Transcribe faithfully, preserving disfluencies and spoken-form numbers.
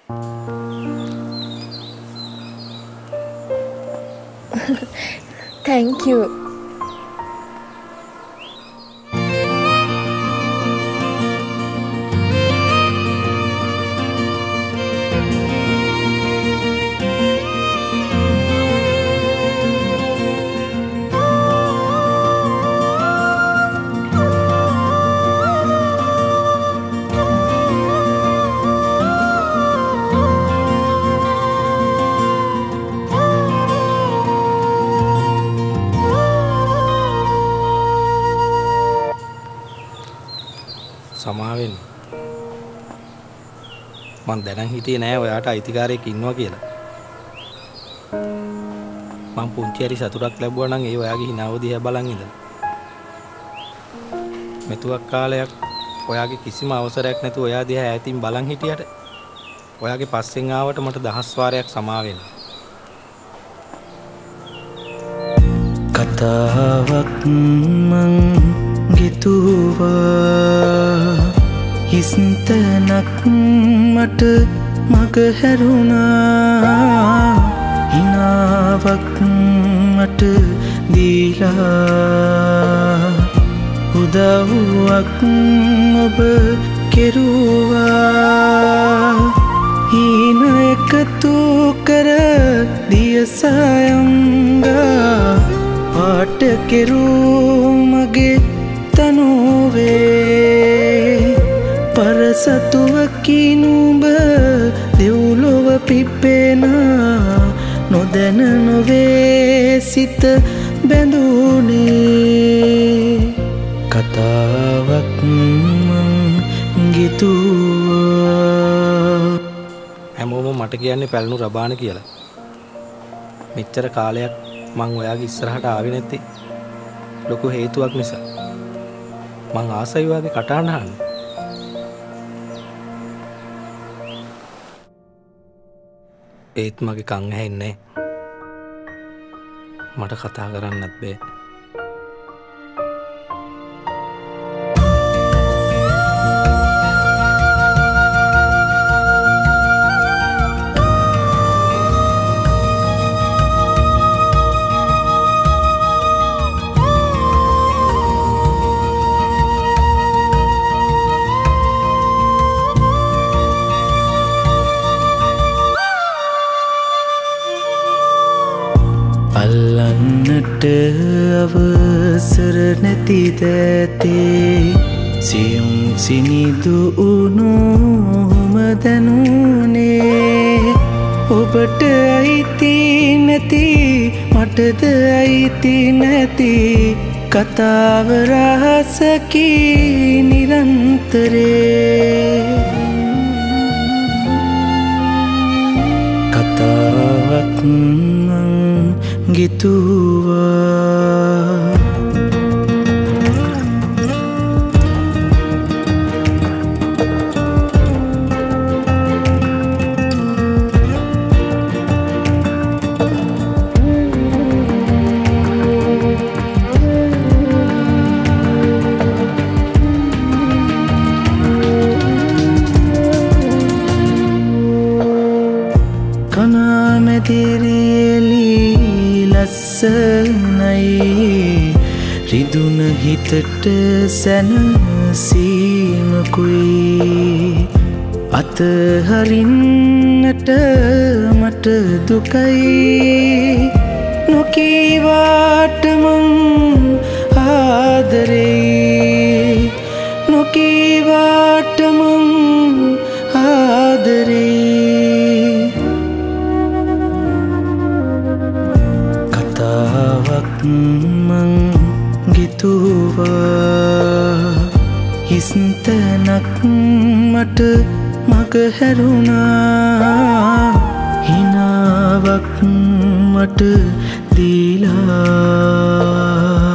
Thank you. සමාවෙන්න මං දැනන් හිටියේ නෑ ඔයාට අයිතිකාරයෙක් ඉන්නවා කියලා. මං පුංචි හරි සතුටක් ලැබුවා නම් ඒ ඔයාගේ හිනාව දිහා බලන් ඉඳලා. මෙතුවක් කාලයක් ඔයාගේ කිසිම අවසරයක් නැතුව ඔයා දිහා ඈතින් බලන් හිටියට ඔයාගේ පස්සෙන් ආවට මට දහස් වාරයක් සමාවෙන්න. කතාවක් මං ගිතුවා හිස්තනක් මට මග හැරුණා හිනාවක් මට දීලා උදව්වක් ඔබ කෙරුවා හින එකතු කර දියසයංගා පාට කෙරූ මගේ තනුවේ පරසතුවකි නුඹ දෙව්ලොව පිපෙන නොදැන නොවේ සිත බැඳුනේ කතාවක් මං ගිතුවා. හැමෝම මට කියන්නේ පැලුණු රබාන කියලා. මෙච්චර කාලයක් මං ඔයාගේ ඉස්සරහට ආවේ නැත්තේ ලොකු හේතුවක් නිසා. මං ආසයි ඔයාගේ කටහඬ අහන්න. ඒත් මගේ කන් ඇහෙන්නේ මට කතා කරන්නත් බෑ. අල්ලන්නට අවසර නැති දැතේ සියුම් සිනිදු උණුහුම දැනුනේ ඔබට අයිති නැති මටද අයිති නැති කතාව රහසකි නිරන්තරේ කතාවක් ගිතුවා. කනාමැදිරියලි ලස්සනයි රිදුන හිතට සැනසීමකුයි අතහරින්නට මට දුකයි නොකීවාට මං ආදරෙයි නොකීවාට මං ආදරෙයි මං ගිතුවා හිස්තනක් මට මග හැරුණා හිනාවක් මට දීලා